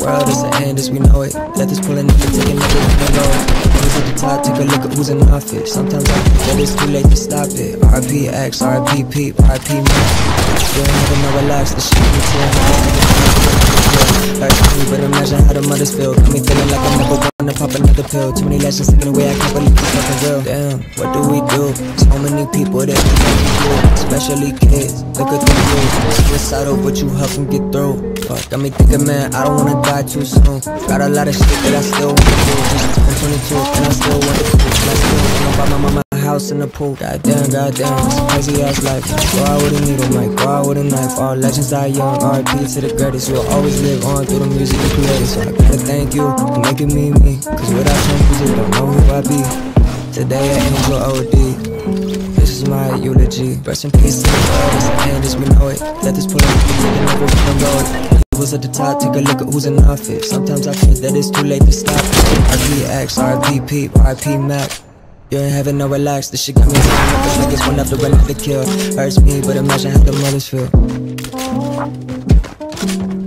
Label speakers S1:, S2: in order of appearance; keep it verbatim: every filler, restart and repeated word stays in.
S1: world is the end as we know it. Let this pull another taking another one go. Who's at the top, take a look at who's in office. Sometimes I think that it's too late to stop it. R I P X, R I P Pete, R I P man. You ain't never know relax, the shit me too. Hurts me, but imagine how the mothers feel. Got me feeling like I'm never gonna pop another pill. Too many lessons taken away, I can't believe it's fucking real. Damn, what do we do? So many people that we can't do, especially kids. Look at them blue, suicidal, but you help them get through. Fuck, got me thinking, man, I don't wanna die too soon. Got a lot of shit that I still wanna do. I'm twenty-two, and I still wanna do. And I still wanna buy my mama a house in the pool. Goddamn, goddamn, it's a crazy ass life. Go out with a needle, might go out with a knife. All legends die young, R I P to the greatest. You'll always live on through the music you created. So I gotta thank you for making me me. Cause without your music, don't know who I be. Today I angel O D. This is my eulogy. Rest in peace to the world, it's the end as we know it. Let this pull up, and never can go it. Who's at the top, take a look at who's in office. Sometimes I think that it's too late to stop. R I P X, R I P Pete, R I P Mac. You ain't having no relax, this shit got me saying that the niggas one after another kill. Hurts me, but imagine how the mothers feel.